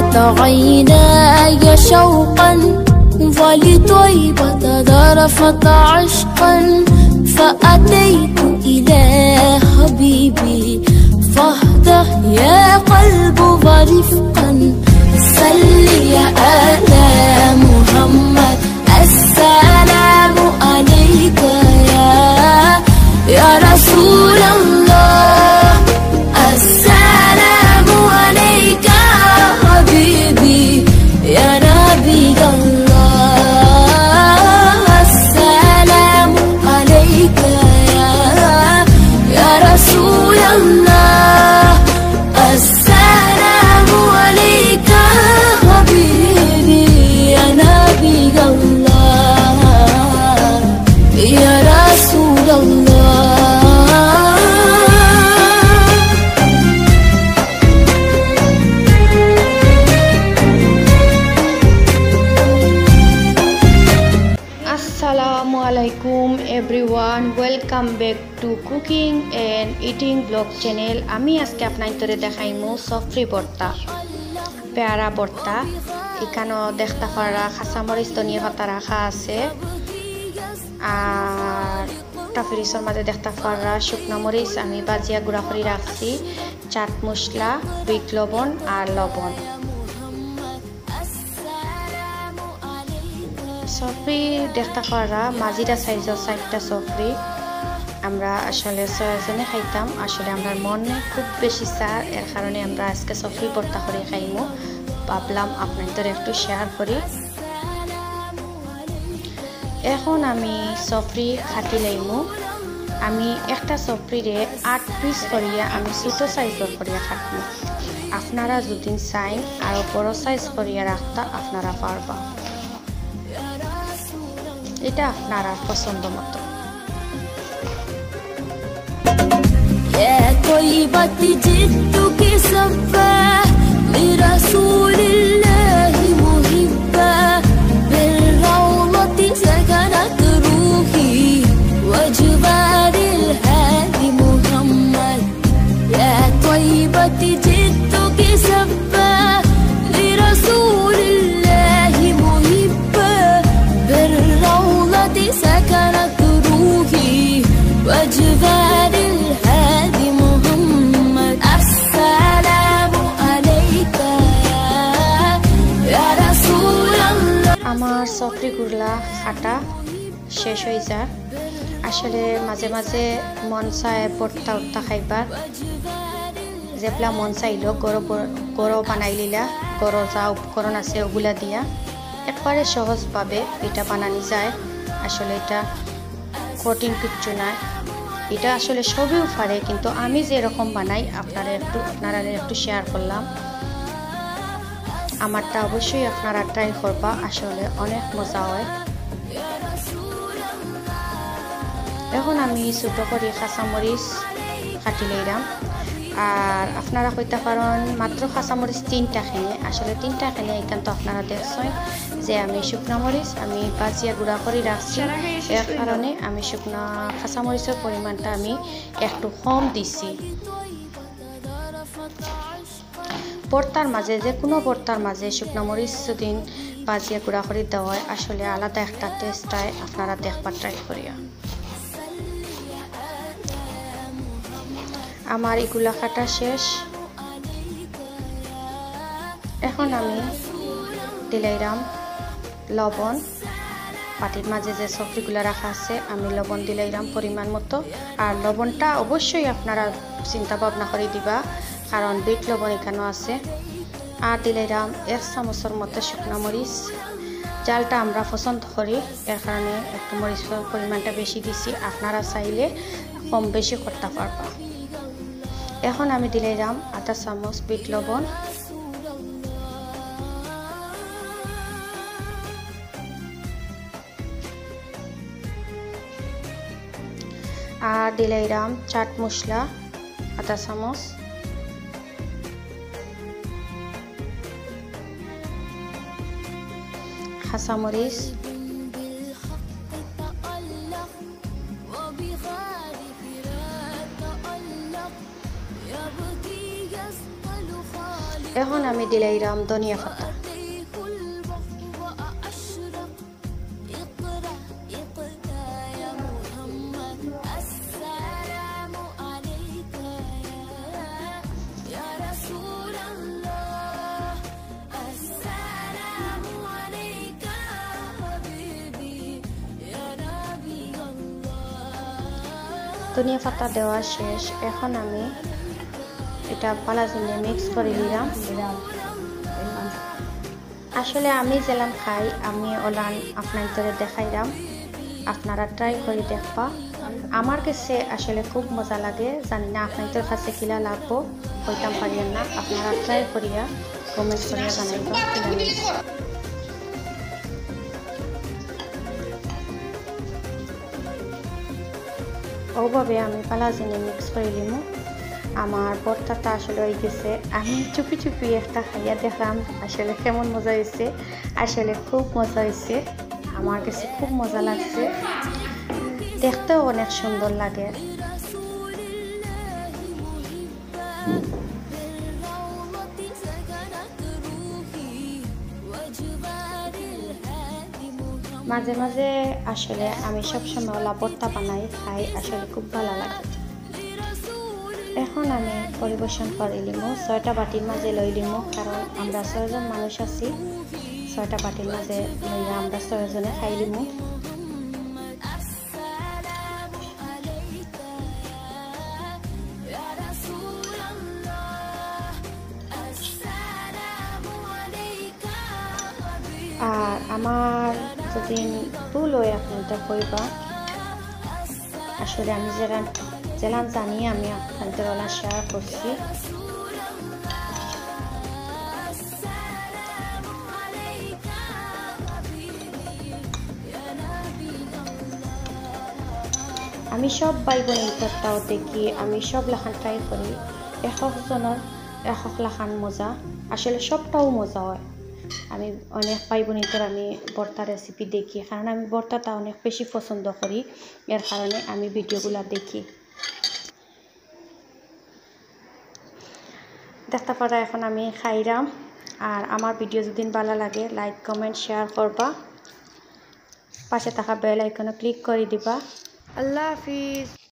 عيناي شوقا ولطيبة ذرفت عشقا فأتيت إلى حبيبي فاهدأ يا قلب ورفقا صلي على محمد السلام عليك يا رسول الله السلام عليك حبيبي يا نبي الله السلام عليك يا رسول الله السلام عليك حبيبي يا نبي الله يا رسول الله. Assalamualaikum everyone, welcome back to cooking and eating vlog channel. আমি আজকে আপনাদের দেখাইমু সফরি ভর্তা, পেয়ারা ভর্তা। এখানে দেখতে পারা কাঁচামরিচ ধনিয়া পাতা রাখা আছে, আর ফ্রিজের মাঝে দেখতে পারা শুকনো মরিচ আমি বাজিয়া গুঁড়া করে রাখছি, চাট মশলা, বিট লবণ আর লবণ। সফরি দেখতে পারা মাঝিরা সাইজের 4টা সফরি। আমরা আসলে 6 জনে খাইতাম, আসলে আমার মনে খুব বেশি চার, এর কারণে আমরা আজকে সফরি ভর্তা করে খাইমু। ভাবলাম আপনাদের একটু শেয়ার করি। এখন আমি সফরি খাটি লাইমু। আমি একটা সফরিরে 8 পিস করিয়া আমি ছোট সাইজের করিয়া খাটমু। আপনারা যদি চাইন আরো বড় সাইজ করিয়া রাখতা আপনারা পারবা, এটা আপনারা পছন্দ মতো। يا طيبة جدك صفا لرسول الله محبا بالروضة سكنت روحي وجبار الهادي محمد يا طيبة جدك صفا لرسول الله محبا بالروضة سكنت روحي وجبار الهادي محمد السلام عليك يا رسول الله. আমার সফরি গুলা খাটা শেষ হয়ে যায়। আসলে মাঝে মাঝে মন চায় ভর্তা উর্তা খাইবার, যেগুলা মন চাইলো গরো বানাই লিলা, গরো যা উপকরণ আছে ওগুলা দিয়া একবারে সহজভাবে এটা বানানি যায়। আসলে এটা কঠিন কিচ্ছু না, এটা আসলে সবই পারে, কিন্তু আমি যেরকম বানাই আপনারা একটু শেয়ার করলাম। আমারটা অবশ্যই আপনারা ট্রাই করবা, আসলে অনেক মজা হয়। এখন আমি ছোট করে কাঁচামরিচ কাটি লইলাম, আর আপনারা কইতে পারেন মাত্র কাঁচামরিচ 3টা খেয়ে, আসলে 3টা খেলে এখান তো আপনারা দেখছেন যে আমি শুকনো মরিচ আমি বাজিয়া গুঁড়া করে রাখছি, এর কারণে আমি শুকনো কাঁচামরিচের পরিমাণটা আমি একটু কম দিছি। ভর্তার মাঝে যে কোনো ভর্তার মাঝে শুকনো মরিচ যদি বাজিয়া গুঁড়া করে দেওয়া হয় আসলে আলাদা একটা টেস্ট হয়, আপনারা দেখবার ট্রাই করিয়া। আমার এগুলা কাটা শেষ। এখন আমি দিলাইরাম লবণ, পাটির মাঝে যে সবজিগুলো রাখা আছে আমি লবণ দিলাইরাম পরিমাণ মতো, আর লবণটা অবশ্যই আপনারা চিন্তা ভাবনা করে দিবা, কারণ বিট লবণ এখানে আছে। আর দিলাইরাম 1 চামচের মতো শুকনো মরিচ, জালটা আমরা পছন্দ করি এর কারণে একটু মরিচের পরিমাণটা বেশি দিছি, আপনারা চাইলে কম বেশি করতে পারবা। এখন আমি দিলাইরাম 1/2 চামচ বিট লবণ, আর দিলাইরাম চাট মশলা 1/2 চামচ, কাঁচামরিচ, এখন আমি দিলাইরাম ধনিয়া পাতা। ধনিয়া পাতা দেওয়া শেষ। এখন আমি এটা পালাজিনে মিক্স করে দিলাম। আসলে আমি যেলাম খাই আমি ওলান আপনাদের দেখাইলাম, আপনারা ট্রাই করে দেখবা। আমার কাছে আসলে খুব মজা লাগে, জানি না আপনাদের কাছে কিলা লাগবো হইতাম পারিয়েন না। আপনারা ট্রাই করিয়া কমেন্ট করিয়া জানাইবা। ওভাবে আমি পালাজিনে মিক্স করে নিব। আমার ভর্তাটা আসলে হয়ে গেছে। আমি চুপি চুপি একটা খাইয়া দেখলাম আসলে কেমন মজা হয়েছে। আসলে খুব মজা হয়েছে, আমার কাছে খুব মজা লাগছে, দেখতেও অনেক সুন্দর লাগে। মাঝে মাঝে আসলে আমি সবসময় ওলা ভর্তা বানাই খাই, আসলে খুব ভালো লাগে। এখন আমি পরিবেশন করে নিব। 6টা বাটির মাঝে লই নিব, কারণ আমরা 6 জন মানুষ আছি। 6টা বাটির মাঝে লইয়া আমরা 6 জনে খাই নিব। আর আমার যদি ভুল হয় আপনাদের কইবা, আসলে আমি যেলাম জানি আমি আপনাদের ওলা শেয়ার করছি। আমি সব ভাই বোনের ভর্তাও দেখি, আমি সব লাখান ট্রাই করি। একজনের এক লাখান মজা, আসলে সবটাও মজা হয়। আমি অনেক ভাই বোনের আমি ভর্তা রেসিপি দেখি, কারণ আমি ভর্তাটা অনেক বেশি পছন্দ করি, এর কারণে আমি ভিডিওগুলো দেখি। দেখতে পারা এখন আমি খাইরাম। আর আমার ভিডিও যদি ভালো লাগে লাইক কমেন্ট শেয়ার করবা, পাশে থাকা বেল আইকনে ক্লিক করে দিবা। আল্লাহ হাফিজ।